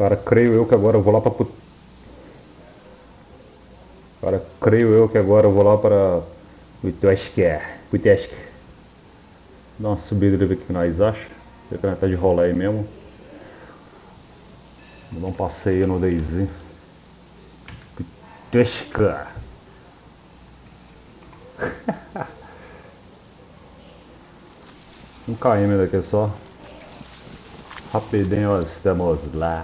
Cara, creio eu que agora eu vou lá pra. Cara, creio eu que agora eu vou lá para. Puitesque. Dá uma subida ali ver o que nós achamos. Ver que nós tá de rolê aí mesmo. Vou dar um passeio no Daisy. Puitesca. Um km daqui só. Rapidinho, estamos lá.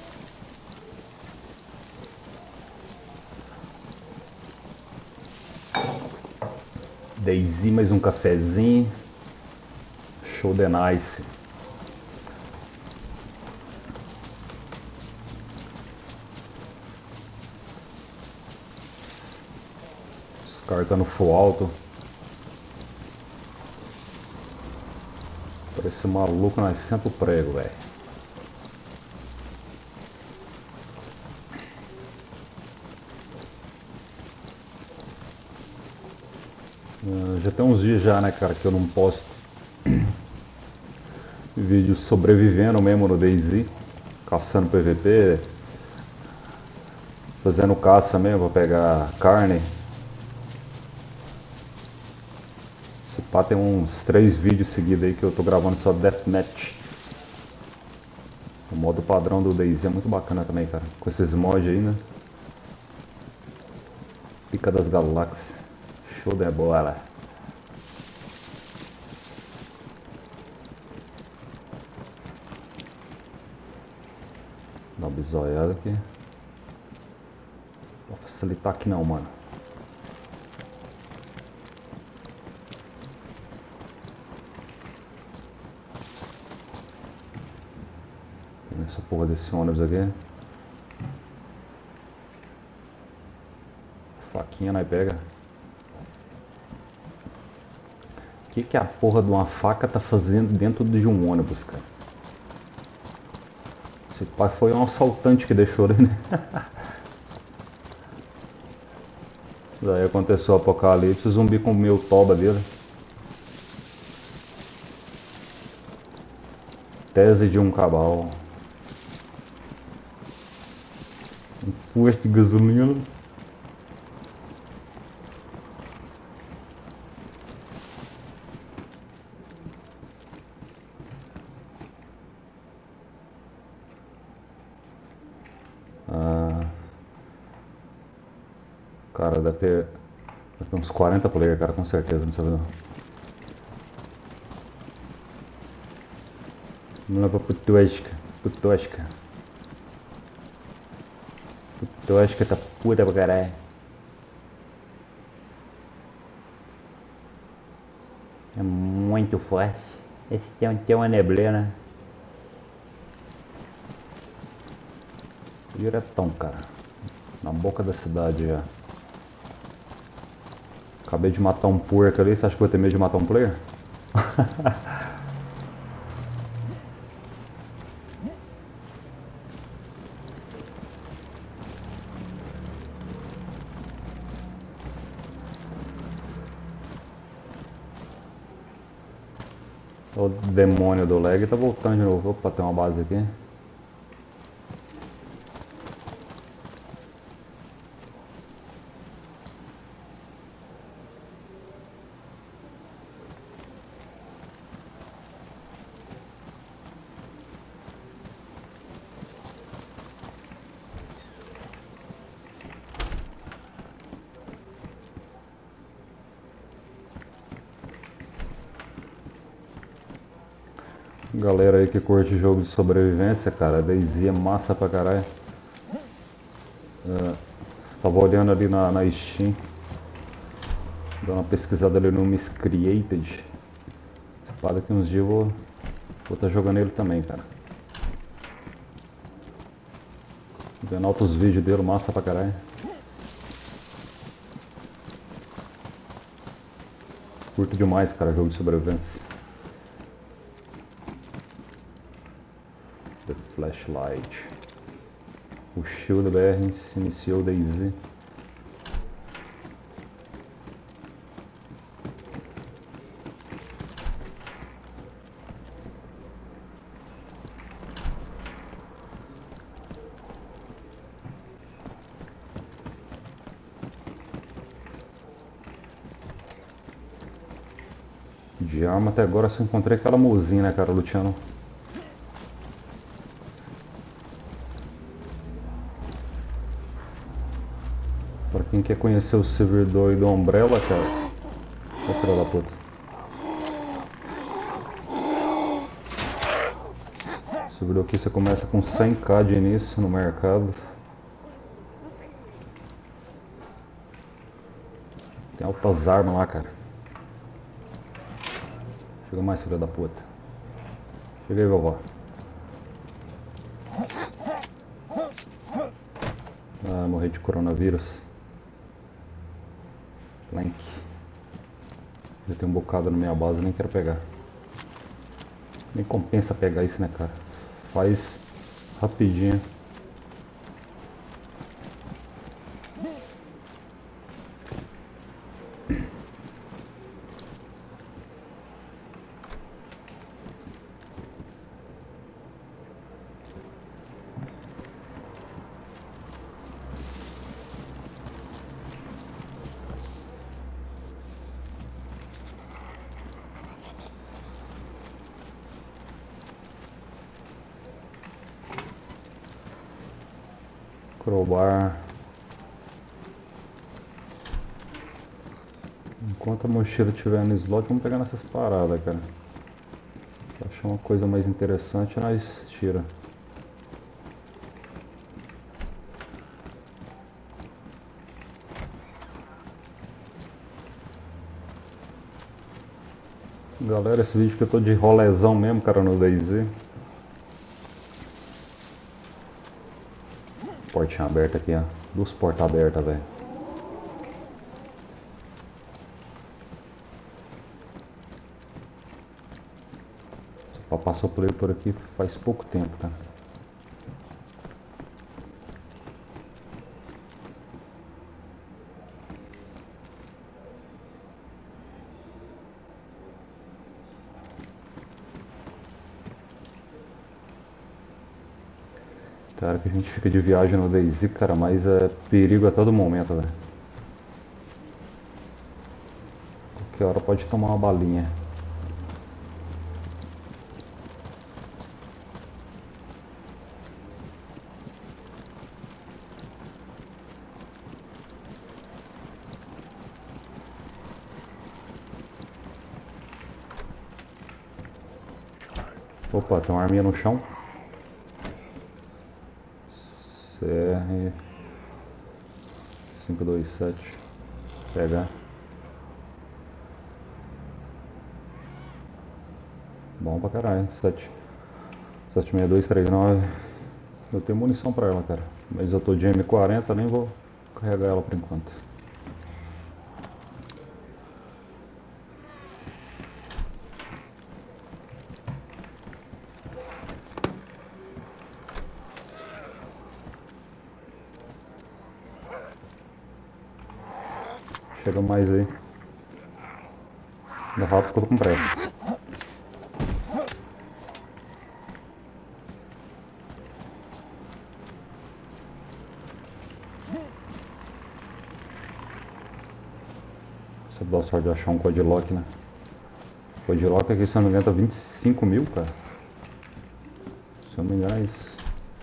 Daisy, mais um cafezinho. Show de nice. Os caras tá no full alto. Parece maluco, nós senta o prego, velho. Já tem uns dias já, né, cara, que eu não posto vídeos sobrevivendo mesmo no DayZ, caçando PVP, fazendo caça mesmo pra pegar carne. Esse pá tem uns 3 vídeos seguidos aí que eu tô gravando só Deathmatch. O modo padrão do DayZ é muito bacana também, cara, com esses mods aí, né? Pica das Galáxias, show de bola. Dá uma bisoiada aqui. Não vou facilitar aqui não, mano. Essa porra desse ônibus aqui. Faquinha nós pega. O que a porra de uma faca tá fazendo dentro de um ônibus, cara? Esse pai foi um assaltante que deixou ali, né? Daí aconteceu o apocalipse, o zumbi comeu o toba dele. Tese de um cabal. Um posto de gasolina. Cara, deve ter uns 40 players, cara, com certeza, não sei não. Vamos lá pra Putuesca. Putuesca tá puta pra caralho. É muito forte. Esse tem uma neblina. Diretão, cara. Na boca da cidade já. Acabei de matar um porco ali. Você acha que eu vou ter medo de matar um player? O demônio do lag tá voltando de novo. Opa, tem uma base aqui. Galera aí que curte jogo de sobrevivência, cara, DayZ é massa pra caralho. Tava olhando ali na Steam, dando uma pesquisada ali no Miscreated. Esse pá daqui uns dias eu vou tá jogando ele também, cara. Vendo altos vídeos dele, massa pra caralho. Curto demais, cara, jogo de sobrevivência. The Flashlight. O Shield BR iniciou DayZ. De arma até agora eu só encontrei aquela mozinha, né, cara, Luciano? Pra quem quer conhecer o servidor aí do Umbrella, cara. Ô filho da puta. O servidor aqui você começa com 100k de início no mercado. Tem altas armas lá, cara. Chega mais, filho da puta. Chega aí, vovó. Ah, morri de coronavírus. Plank. Já tem um bocado na minha base, nem quero pegar. Nem compensa pegar isso, né, cara? Faz rapidinho. Crowbar. Enquanto a mochila estiver no slot, vamos pegar nessas paradas, cara. Se achar uma coisa mais interessante, nós tira. Galera, esse vídeo que eu tô de rolezão mesmo, cara, no DayZ. Portinha aberta aqui, ó. Duas portas abertas, velho. Só passou por ele por aqui faz pouco tempo, tá? Cara, que a gente fica de viagem no DayZ, cara, mas é perigo a todo momento, velho. Qualquer hora pode tomar uma balinha. Opa, tem uma arminha no chão. CR 527. Pegar. Bom pra caralho. 76239. Eu tenho munição pra ela, cara. Mas eu tô de M40, nem vou carregar ela por enquanto. Chega mais aí. Anda rápido que eu tô com pressa. Você dá sorte de achar um Codilock, né? Codilock aqui, se eu não me engano, tá 25 mil, cara. Se eu não me engano é isso.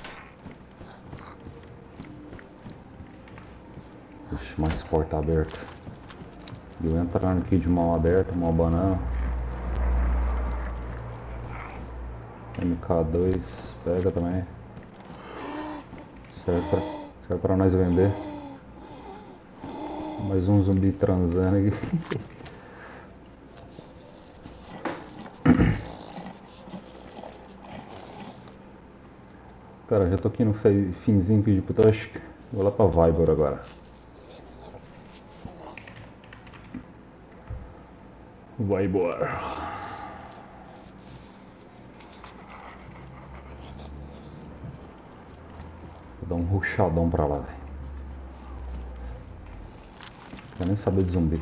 Deixa mais porta aberta. Eu entrando aqui de mão aberta, mão banana. MK2, pega também. Serve pra nós vender. Mais um zumbi transando aqui. Cara, já tô aqui no finzinho aqui de Putush. Vou lá pra Vybor agora. Vybor. Vou dar um rushadão pra lá, velho. Não quero nem saber de zumbi.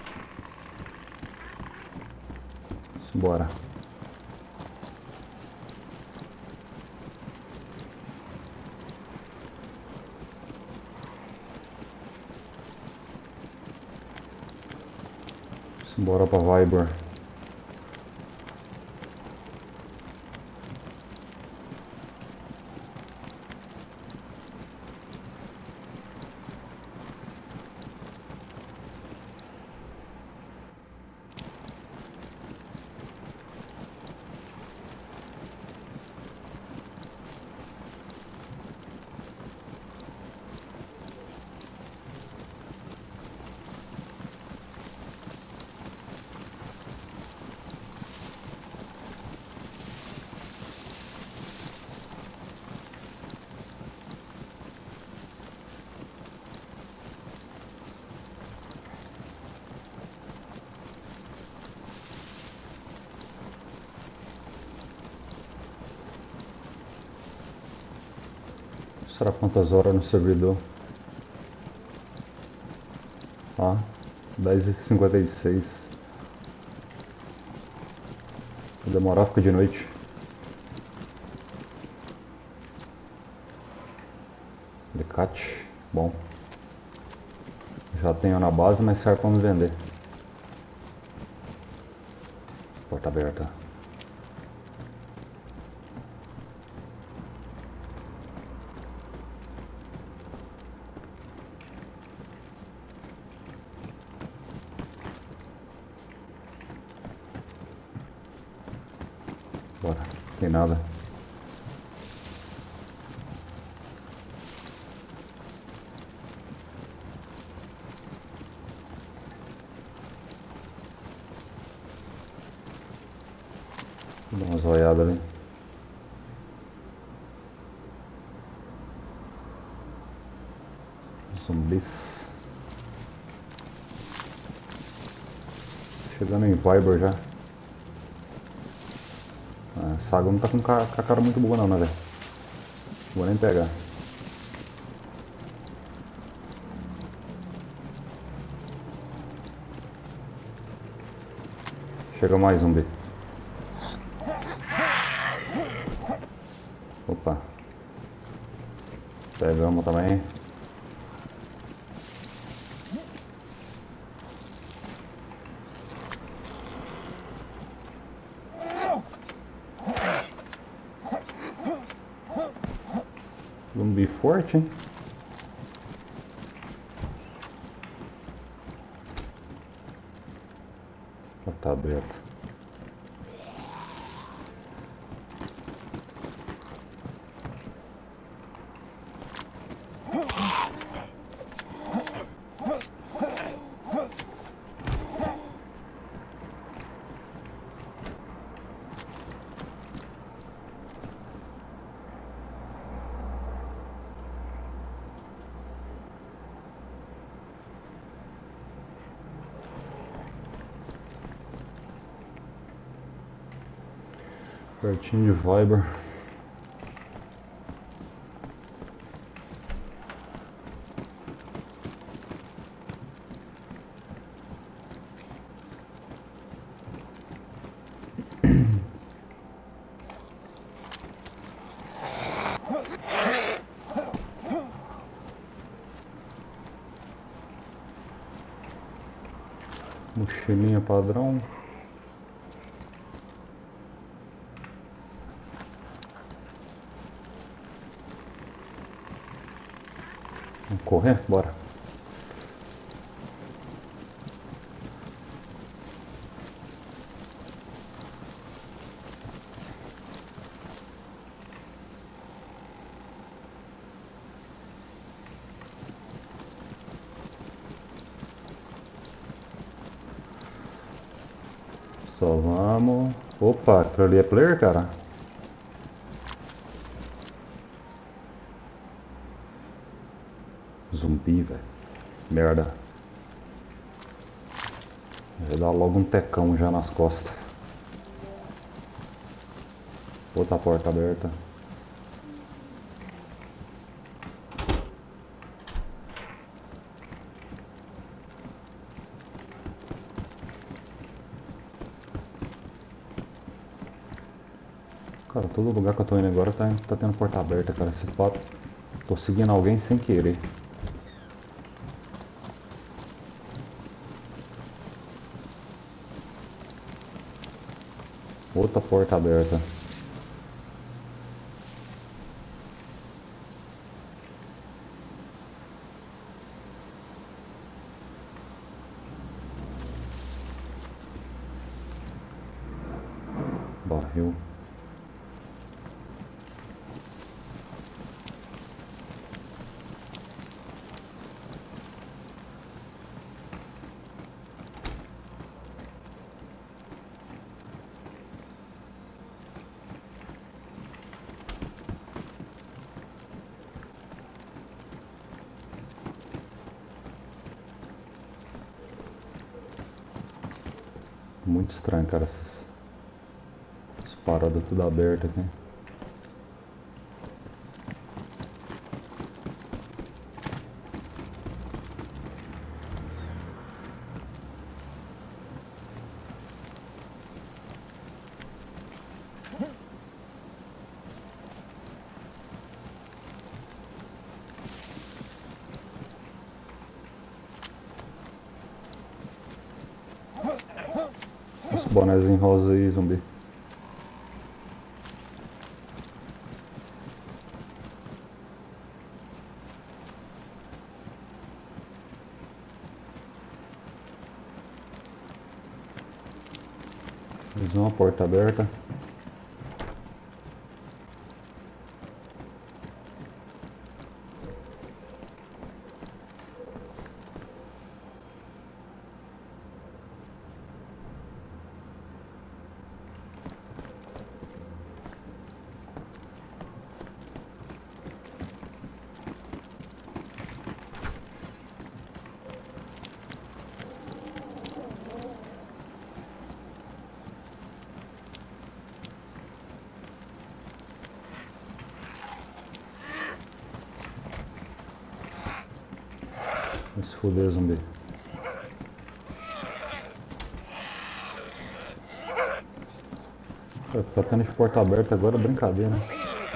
Bora. Bora pra Vybor. Será quantas horas no servidor? Ó, 10h56. Vai demorar, fica de noite. Alicate, bom. Já tenho na base, mas serve para me vender. Porta aberta. Bora, não tem nada. Vou dar umas olhadas ali. Zumbis. Chegando em Viber já. Essa água não tá com a cara muito boa não, né, velho? Vou nem pegar. Chega mais zumbi. Opa. Pegamos também. Zumbi forte, hein? Tá aberto. Pertinho de Viber. Mochilinha padrão. Vamos correr? Bora. Só vamos... Opa, aquilo ali é player, cara? Zumbi, velho. Merda. Vai dar logo um tecão já nas costas. Outra porta aberta. Cara, todo lugar que eu tô indo agora tá tendo porta aberta, cara. Esse papo. Tô seguindo alguém sem querer. Outra porta aberta. Barril. Muito estranho, cara, essas paradas tudo abertas aqui. bonezinho rosa aí, zumbi. Mais uma porta aberta. Vai se fuder, zumbi. Tá tendo de porta aberta agora, é brincadeira, né?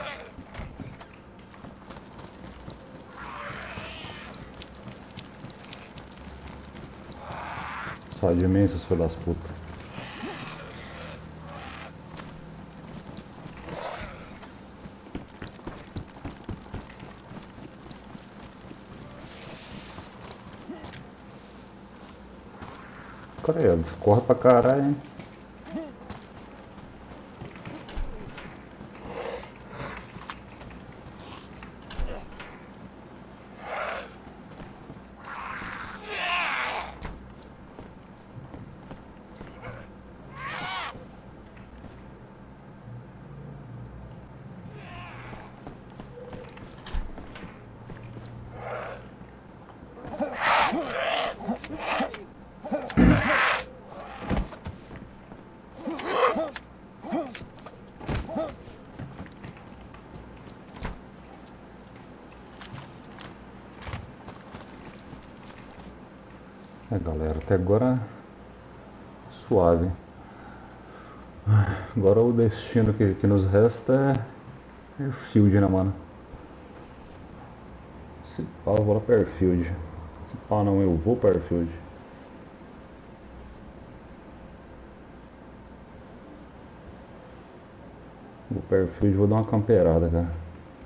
Sai de mim, seus filhos das putas. Credo, corre pra caralho, hein? É, galera, até agora suave. Agora o destino que nos resta é Airfield, né, mano? Se pá, eu vou lá pra Airfield. Se pá, não, eu vou pra Airfield. Vou pra Airfield e vou dar uma camperada, cara.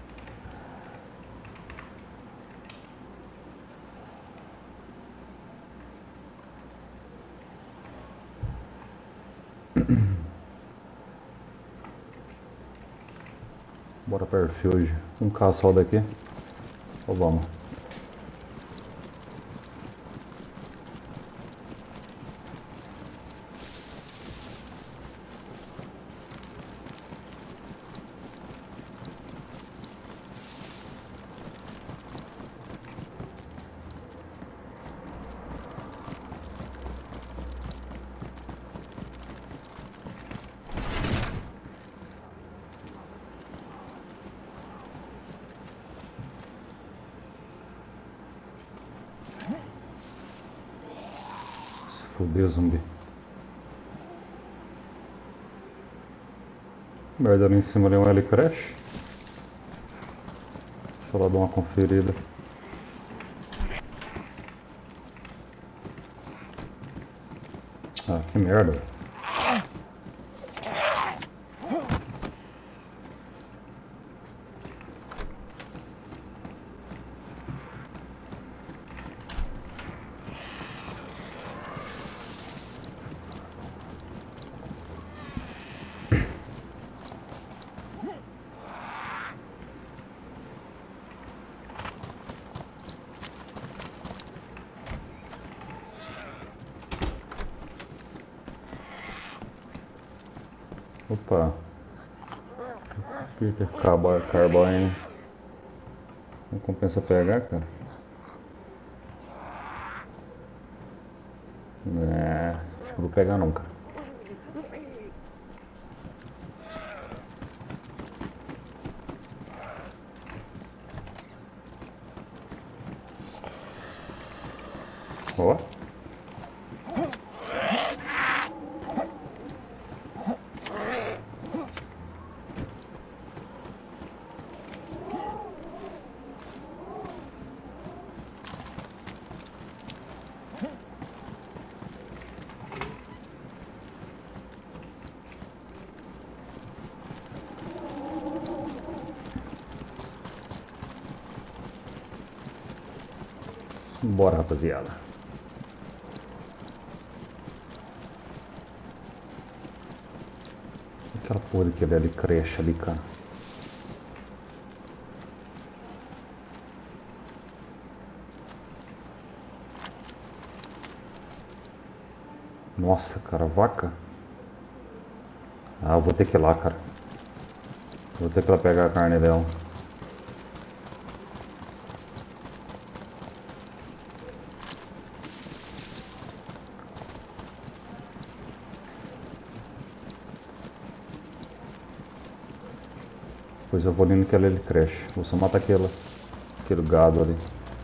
Bora pra Airfield. Um caçal daqui. Ou vamos? Fudeu, zumbi. Merda, ali em cima ali um L-Crash. Deixa eu lá dar uma conferida. Ah, que merda. Opa. Peter Carbine. Não compensa pegar, cara? Acho que eu vou pegar nunca. Ó. Bora, rapaziada. Aquela porra daquele ali creche ali, cara. Nossa, cara, vaca. Ah, eu vou ter que ir lá, cara. Vou ter que ir lá pegar a carne dela. Pois eu vou ali naquele ali creche. Vou só matar aquele gado ali.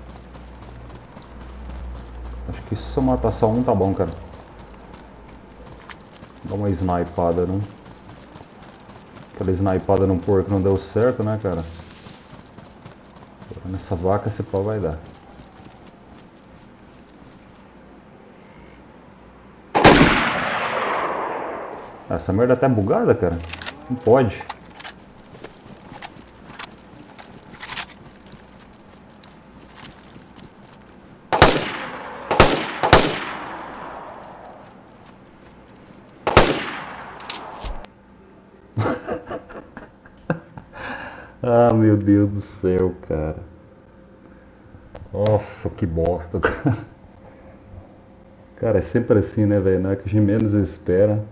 Acho que se eu matar só um tá bom, cara. Dá uma snipada, né? Aquela snipada no porco não deu certo, né, cara? Agora nessa vaca esse pau vai dar. Essa merda tá bugada, cara. Não pode. Ah, meu Deus do céu, cara. Nossa, que bosta, cara. Cara, é sempre assim, né, velho? Na hora que a gente menos espera,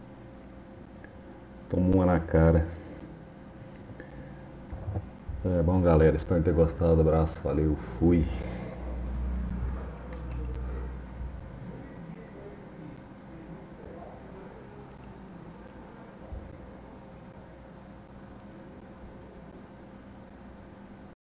toma uma na cara. É bom, galera. Espero ter gostado. Abraço, valeu, fui.